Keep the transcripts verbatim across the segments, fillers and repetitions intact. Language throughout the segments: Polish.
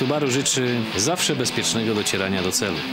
Subaru życzy zawsze bezpiecznego docierania do celu.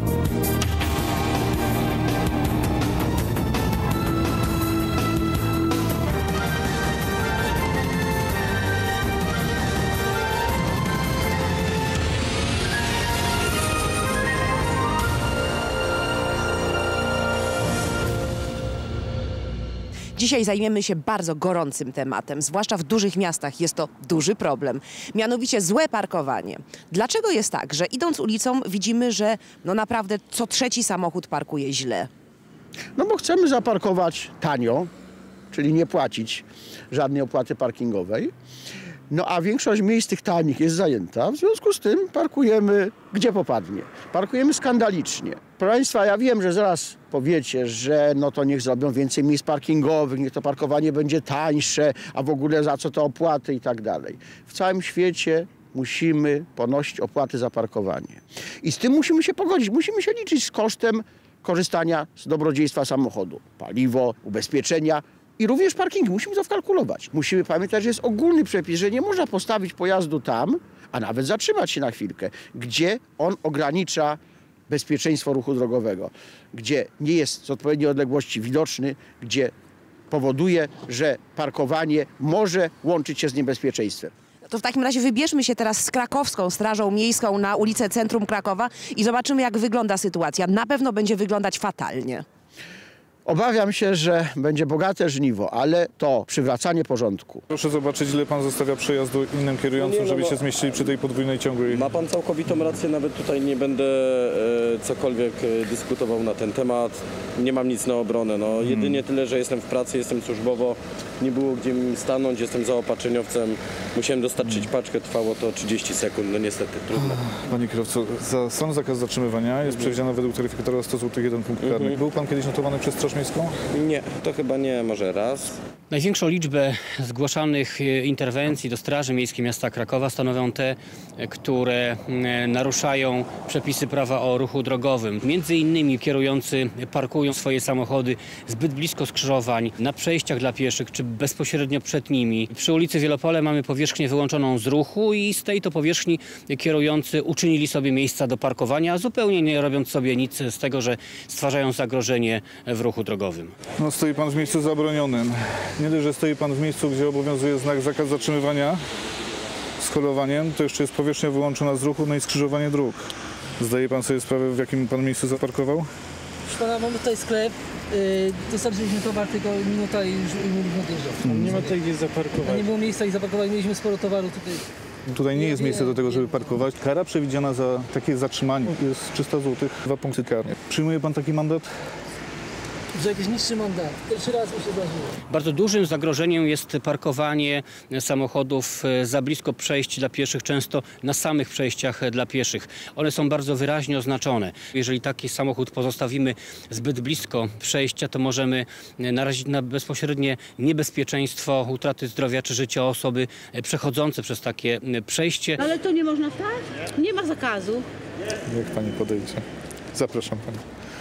Dzisiaj zajmiemy się bardzo gorącym tematem, zwłaszcza w dużych miastach jest to duży problem, mianowicie złe parkowanie. Dlaczego jest tak, że idąc ulicą widzimy, że no naprawdę co trzeci samochód parkuje źle? No bo chcemy zaparkować tanio, czyli nie płacić żadnej opłaty parkingowej. No a większość miejsc tych tanich jest zajęta, w związku z tym parkujemy gdzie popadnie. Parkujemy skandalicznie. Proszę Państwa, ja wiem, że zaraz powiecie, że no to niech zrobią więcej miejsc parkingowych, niech to parkowanie będzie tańsze, a w ogóle za co to opłaty i tak dalej. W całym świecie musimy ponosić opłaty za parkowanie. I z tym musimy się pogodzić, musimy się liczyć z kosztem korzystania z dobrodziejstwa samochodu. Paliwo, ubezpieczenia. I również parkingi. Musimy to wkalkulować. Musimy pamiętać, że jest ogólny przepis, że nie można postawić pojazdu tam, a nawet zatrzymać się na chwilkę, gdzie on ogranicza bezpieczeństwo ruchu drogowego, gdzie nie jest z odpowiedniej odległości widoczny, gdzie powoduje, że parkowanie może łączyć się z niebezpieczeństwem. To w takim razie wybierzmy się teraz z krakowską Strażą Miejską na ulicę Centrum Krakowa i zobaczymy, jak wygląda sytuacja. Na pewno będzie wyglądać fatalnie. Obawiam się, że będzie bogate żniwo, ale to przywracanie porządku. Proszę zobaczyć, ile pan zostawia przejazdu innym kierującym, no nie, no żeby bo... się zmieścili przy tej podwójnej ciągłej. Ma pan całkowitą rację, nawet tutaj nie będę e, cokolwiek e, dyskutował na ten temat. Nie mam nic na obronę. No, hmm. Jedynie tyle, że jestem w pracy, jestem służbowo. Nie było gdzie mi stanąć, jestem zaopatrzeniowcem. Musiałem dostarczyć paczkę, trwało to trzydzieści sekund. No niestety, trudno. Panie kierowco, za sam zakaz zatrzymywania jest przewidziany według taryfikatora sto złotych jeden punkt karny. Mhm. Był pan kiedyś notowany przez Straż Miejską? Nie, to chyba nie, może raz. Największą liczbę zgłaszanych interwencji do Straży Miejskiej Miasta Krakowa stanowią te, które naruszają przepisy prawa o ruchu drogowym. Między innymi kierujący parkują swoje samochody zbyt blisko skrzyżowań, na przejściach dla pieszych czy bezpośrednio przed nimi. Przy ulicy Wielopole mamy powierzchnię wyłączoną z ruchu i z tej to powierzchni kierujący uczynili sobie miejsca do parkowania, zupełnie nie robiąc sobie nic z tego, że stwarzają zagrożenie w ruchu drogowym. No, stoi pan w miejscu zabronionym. Nie dość, że stoi pan w miejscu, gdzie obowiązuje znak zakaz zatrzymywania z holowaniem, to jeszcze jest powierzchnia wyłączona z ruchu, no i skrzyżowanie dróg. Zdaje pan sobie sprawę, w jakim pan miejscu zaparkował? Proszę pana, mamy tutaj sklep, yy, dostarczyliśmy towar, tylko minuta i już mieliśmy odjeżdżać. Hmm. Nie ma tutaj gdzie zaparkować. Nie było miejsca i zaparkować, mieliśmy sporo towaru tutaj. Tutaj nie jest miejsce do tego, żeby parkować. Kara przewidziana za takie zatrzymanie jest trzysta złotych, dwa punkty karne. Przyjmuje pan taki mandat? Że jakiś niższy mandat. Pierwszy raz mi się zdarzyło. Bardzo dużym zagrożeniem jest parkowanie samochodów za blisko przejść dla pieszych, często na samych przejściach dla pieszych. One są bardzo wyraźnie oznaczone. Jeżeli taki samochód pozostawimy zbyt blisko przejścia, to możemy narazić na bezpośrednie niebezpieczeństwo utraty zdrowia czy życia osoby przechodzące przez takie przejście. Ale to nie można stać? Nie ma zakazu. Jak pani podejdzie? Zapraszam pani.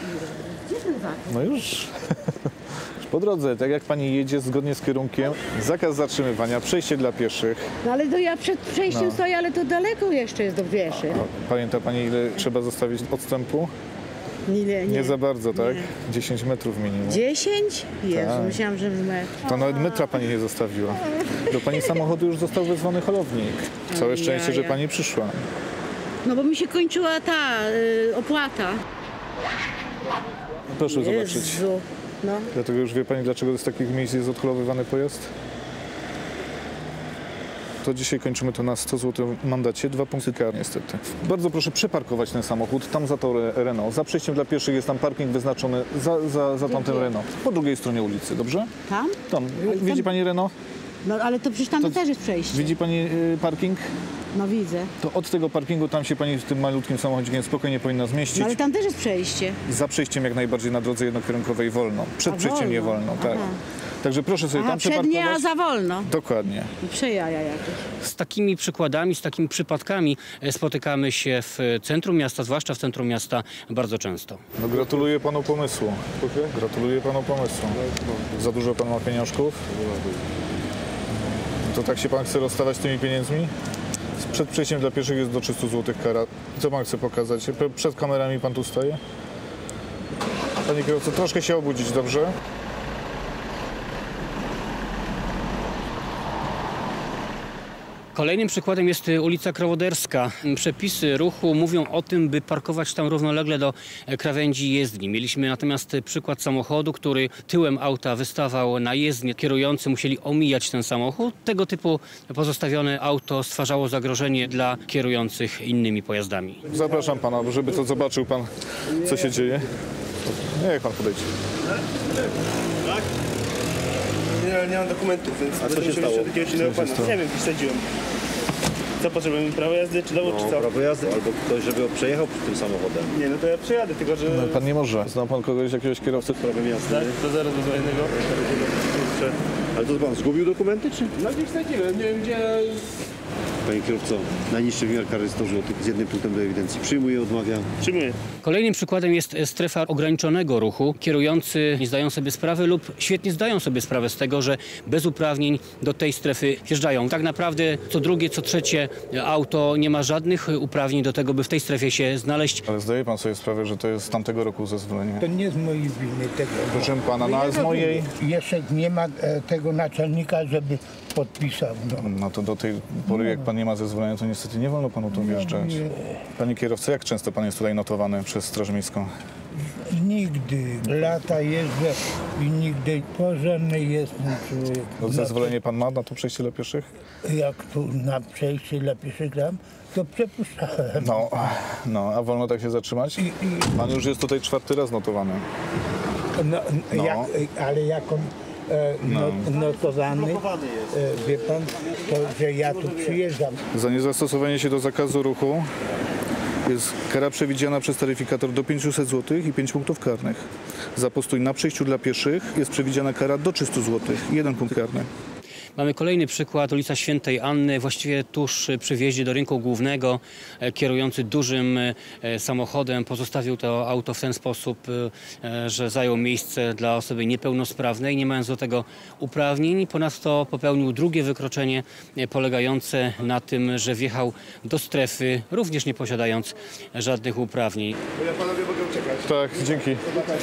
No już. Już po drodze, tak jak pani jedzie zgodnie z kierunkiem, zakaz zatrzymywania, przejście dla pieszych. No ale to ja przed przejściem No. stoję, ale to daleko jeszcze jest do pieszych. No, pamięta pani, ile trzeba zostawić odstępu? Nie, nie, Nie za bardzo, tak? Nie. dziesięć metrów minimum. dziesięć? Jezu, Tak. myślałam, że w metr. To nawet metra pani nie zostawiła. Do pani samochodu już został wezwany holownik. Całe szczęście, że pani przyszła. No bo mi się kończyła ta y, opłata. Proszę zobaczyć. Jezu. No. Dlatego już wie pani, dlaczego z takich miejsc jest odholowywany pojazd? To dzisiaj kończymy to na sto złotych mandacie, dwa punkty kar niestety. Bardzo proszę przeparkować ten samochód, tam za to Renault. Za przejściem dla pieszych jest tam parking wyznaczony za, za, za tamtym Renault. Po drugiej stronie ulicy, dobrze? Tam? Tam. Widzi tam... pani Renault? No ale to przecież tam To też jest przejście. Widzi pani y, parking? No widzę. To od tego parkingu tam się pani w tym malutkim samochodzikiem spokojnie powinna zmieścić. No ale tam też jest przejście. Za przejściem jak najbardziej na drodze jednokierunkowej wolno. Przed A przejściem wolno. nie wolno, tak. Aha. Także proszę sobie Aha, tam przed przeparkować. nie, a za wolno. Dokładnie. Przejaja jakieś. Z takimi przykładami, z takimi przypadkami spotykamy się w centrum miasta, zwłaszcza w centrum miasta bardzo często. No gratuluję panu pomysłu. Gratuluję panu pomysłu. Za dużo pan ma pieniążków? To tak się pan chce rozstawać tymi pieniędzmi? Przed przejściem dla pieszych jest do trzystu złotych kara. Co pan chce pokazać? Przed kamerami pan tu staje? Panie kierowco, troszkę się obudzić, dobrze? Kolejnym przykładem jest ulica Krowoderska. Przepisy ruchu mówią o tym, by parkować tam równolegle do krawędzi jezdni. Mieliśmy natomiast przykład samochodu, który tyłem auta wystawał na jezdnię. Kierujący musieli omijać ten samochód. Tego typu pozostawione auto stwarzało zagrożenie dla kierujących innymi pojazdami. Zapraszam pana, żeby to zobaczył pan, co się dzieje. Niech pan podejdzie. Nie, nie mam dokumentów, więc... A co się stało? Nie wiem, wysadziłem. Co, potrzebujemy prawo jazdy, czy dowód, No, czy co? prawo jazdy, albo ktoś, żeby przejechał tym samochodem. Nie, no to ja przejadę, tylko że... No, pan nie może. Zna pan kogoś, jakiegoś kierowcy? Prawem jazdy. Tak, to zaraz do innego. Ale to pan zgubił dokumenty, czy? No gdzieś straciłem, nie wiem gdzie... Panie kierowco, najniższy wymiar kary sto złotych z jednym punktem do ewidencji. Przyjmuję, odmawiam. Przyjmuję. Kolejnym przykładem jest strefa ograniczonego ruchu. Kierujący nie zdają sobie sprawy lub świetnie zdają sobie sprawę z tego, że bez uprawnień do tej strefy wjeżdżają. Tak naprawdę co drugie, co trzecie auto nie ma żadnych uprawnień do tego, by w tej strefie się znaleźć. Ale zdaje pan sobie sprawę, że to jest z tamtego roku zezwolenie? To nie z mojej winy tego. Proszę pana, no ale z mojej... Jeszcze nie ma e, tego naczelnika, żeby podpisał. No. No to do tej pory, jak pan nie ma zezwolenia, to niestety nie wolno panu tu wjeżdżać. Panie kierowco, jak często pan jest tutaj notowany przez Straż Miejską? Nigdy. Lata jeżdżę i nigdy porządny jestem człowiek. No, zezwolenie pan ma na to przejście dla pieszych? Jak tu na przejście dla pieszych gram, to przepuszczałem. No, no, a wolno tak się zatrzymać? I, i, Pan już jest tutaj czwarty raz notowany. no, No. Jak, ale jak on e, no. notowany, e, wie pan, to że ja tu przyjeżdżam. Za niezastosowanie się do zakazu ruchu jest kara przewidziana przez taryfikator do pięciuset złotych i pięć punktów karnych. Za postój na przejściu dla pieszych jest przewidziana kara do trzystu złotych, jeden punkt karny. Mamy kolejny przykład, ulica Świętej Anny, właściwie tuż przy wjeździe do rynku głównego. Kierujący dużym samochodem pozostawił to auto w ten sposób, że zajął miejsce dla osoby niepełnosprawnej, nie mając do tego uprawnień. Ponadto popełnił drugie wykroczenie polegające na tym, że wjechał do strefy, również nie posiadając żadnych uprawnień. Ja panowie mogę uciekać. Tak, dzięki.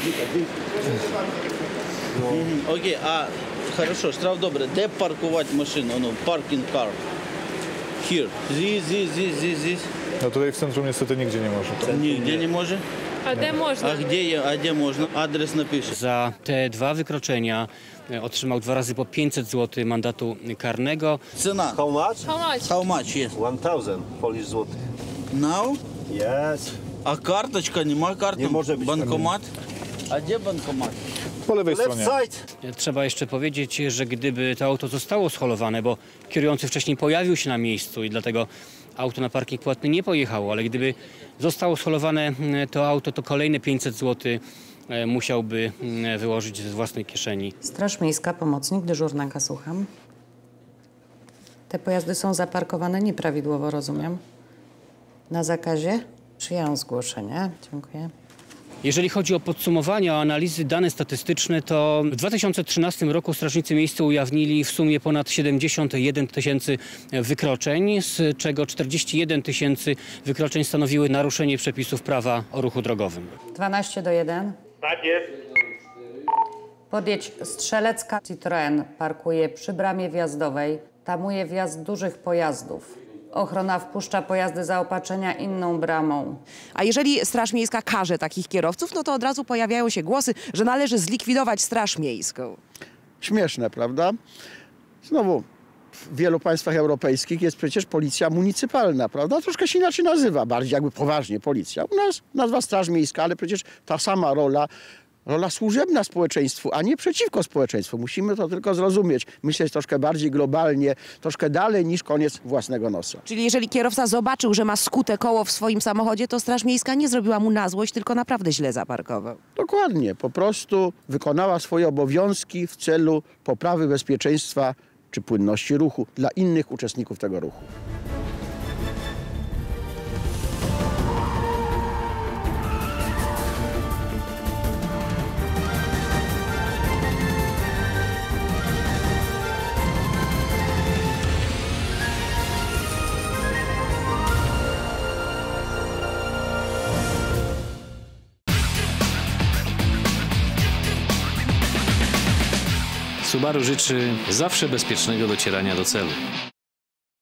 Окей, а хорошо, штраф добре. Де паркувати машину? Ну, паркінг кар. Here. Здесь, здесь, здесь, здесь, здесь. No tutaj w centrum niestety nigdzie nie może. Nigdzie nie może? А де можна? A gdzie, je- a gdzie można? Adres napiszę. Za te dwa wykroczenia e, otrzymał dwa razy po pięćset złotych mandatu karnego. Cena. How much? How much? How much jest? one thousand Polish złotych. Now? Yes. A karteczka, nie ma karty? Nie może być Bankomat? A gdzie bankomat? Po lewej Left stronie. side. Trzeba jeszcze powiedzieć, że gdyby to auto zostało scholowane, bo kierujący wcześniej pojawił się na miejscu i dlatego auto na parking płatny nie pojechało, ale gdyby zostało scholowane to auto, to kolejne pięćset złotych musiałby wyłożyć ze własnej kieszeni. Straż Miejska, pomocnik, dyżurna, słucham. Te pojazdy są zaparkowane nieprawidłowo, rozumiem. Na zakazie? Przyjęłam zgłoszenie. Dziękuję. Jeżeli chodzi o podsumowania, o analizy, dane statystyczne, to w dwa tysiące trzynastym roku strażnicy miejscy ujawnili w sumie ponad siedemdziesiąt jeden tysięcy wykroczeń, z czego czterdzieści jeden tysięcy wykroczeń stanowiły naruszenie przepisów prawa o ruchu drogowym. dwanaście do jeden. Tak jest. Podjedź Strzelecka. Citroen parkuje przy bramie wjazdowej. Tamuje wjazd dużych pojazdów. Ochrona wpuszcza pojazdy zaopatrzenia inną bramą. A jeżeli Straż Miejska karze takich kierowców, no to od razu pojawiają się głosy, że należy zlikwidować Straż Miejską. Śmieszne, prawda? Znowu, w wielu państwach europejskich jest przecież policja municypalna, prawda? Troszkę się inaczej nazywa, bardziej jakby poważnie policja. U nas nazwa Straż Miejska, ale przecież ta sama rola, rola służebna społeczeństwu, a nie przeciwko społeczeństwu. Musimy to tylko zrozumieć, myśleć troszkę bardziej globalnie, troszkę dalej niż koniec własnego nosa. Czyli jeżeli kierowca zobaczył, że ma skute koło w swoim samochodzie, to Straż Miejska nie zrobiła mu na złość, tylko naprawdę źle zaparkował. Dokładnie, po prostu wykonała swoje obowiązki w celu poprawy bezpieczeństwa czy płynności ruchu dla innych uczestników tego ruchu. Subaru życzy zawsze bezpiecznego docierania do celu.